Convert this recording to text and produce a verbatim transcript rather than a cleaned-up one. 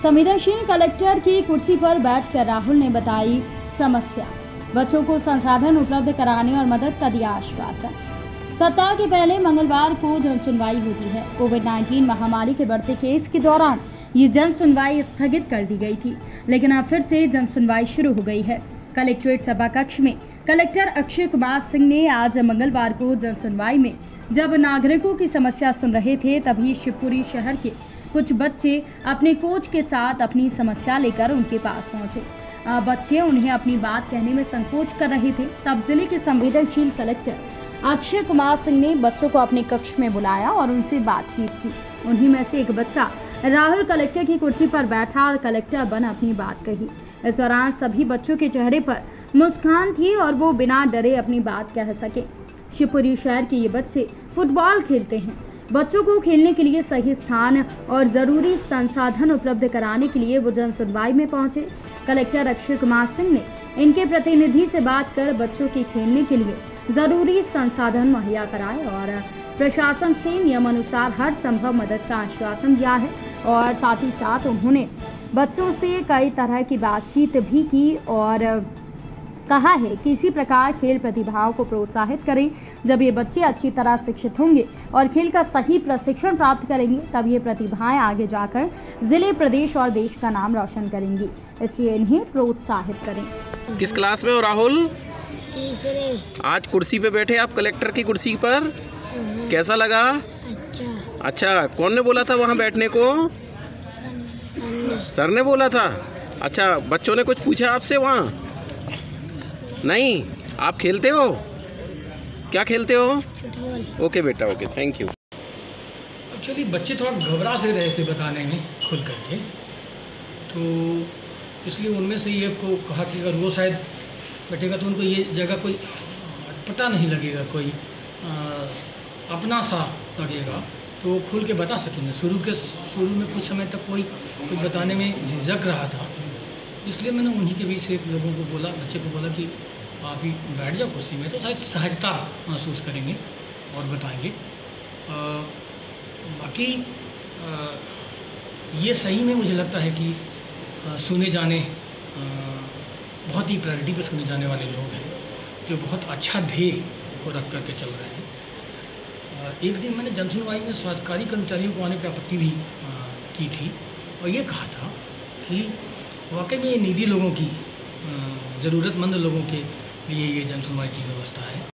संवेदनशील कलेक्टर की कुर्सी पर बैठकर राहुल ने बताई समस्या, बच्चों को संसाधन उपलब्ध कराने और मदद का दिया आश्वासन। सप्ताह के पहले मंगलवार को जन सुनवाई होती है। कोविड उन्नीस महामारी के बढ़ते केस के दौरान ये जन सुनवाई स्थगित कर दी गई थी, लेकिन अब फिर से जन सुनवाई शुरू हो गई है। कलेक्ट्रेट सभा कक्ष में कलेक्टर अक्षय कुमार सिंह ने आज मंगलवार को जन सुनवाई में जब नागरिकों की समस्या सुन रहे थे, तभी शिवपुरी शहर के कुछ बच्चे अपने कोच के साथ अपनी समस्या लेकर उनके पास पहुंचे। बच्चे उन्हें अपनी बात कहने में संकोच कर रहे थे। तब जिले के संवेदनशील कलेक्टर अक्षय कुमार सिंह ने बच्चों को अपने कक्ष में बुलाया और उनसे बातचीत की। उन्हीं में से एक बच्चा राहुल कलेक्टर की कुर्सी पर बैठा और कलेक्टर बन अपनी बात कही। इस दौरान सभी बच्चों के चेहरे पर मुस्कान थी और वो बिना डरे अपनी बात कह सके। शिवपुरी शहर के ये बच्चे फुटबॉल खेलते हैं। बच्चों को खेलने के लिए सही स्थान और जरूरी संसाधन उपलब्ध कराने के लिए वो जन सुनवाई में पहुंचे। कलेक्टर अक्षय कुमार सिंह ने इनके प्रतिनिधि से बात कर बच्चों के खेलने के लिए जरूरी संसाधन मुहैया कराए और प्रशासन से नियम अनुसार हर संभव मदद का आश्वासन दिया है। और साथ ही साथ उन्होंने बच्चों से कई तरह की बातचीत भी की और कहा है कि इसी प्रकार खेल प्रतिभाओं को प्रोत्साहित करें। जब ये बच्चे अच्छी तरह शिक्षित होंगे और खेल का सही प्रशिक्षण प्राप्त करेंगे, तब ये प्रतिभाएं आगे जाकर जिले, प्रदेश और देश का नाम रोशन करेंगी, इसलिए इन्हें प्रोत्साहित करें। किस क्लास में हो राहुल? तीसरे। आज कुर्सी पे बैठे आप कलेक्टर की कुर्सी पर, कैसा लगा? अच्छा। अच्छा, कौन ने बोला था वहाँ बैठने को? सर, सर ने बोला था। अच्छा, बच्चों ने कुछ पूछा आपसे वहाँ? नहीं। आप खेलते हो? क्या खेलते हो? फुटबॉल। ओके बेटा, ओके, थैंक यू। एक्चुअली बच्चे थोड़ा घबरा से रहे थे बताने में खुल करके, तो इसलिए उनमें से ये को कहा कि अगर वो शायद बैठेगा तो उनको ये जगह कोई पता नहीं लगेगा, कोई आ, अपना सा लगेगा, तो वो खुल के बता सकेंगे। शुरू के शुरू में कुछ समय तक कोई कुछ बताने में झिझक रहा था, इसलिए मैंने उन्हीं के बीच से लोगों को बोला, बच्चे को बोला कि आप ही बैठ जाओ कुर्सी में, तो शायद सहजता महसूस करेंगे और बताएंगे। आ, बाकी आ, ये सही में मुझे लगता है कि आ, सुने जाने आ, बहुत ही प्रायोरिटी पर सुने जाने वाले लोग हैं, जो बहुत अच्छा ध्येय को रख करके चल रहे हैं। आ, एक दिन मैंने जन सुनवाई में सरकारी कर्मचारियों को आने पर आपत्ति भी आ, की थी और ये कहा था कि वाकई में ये नीडी लोगों की, ज़रूरतमंद लोगों के लिए ये जन सुनवाई की व्यवस्था है।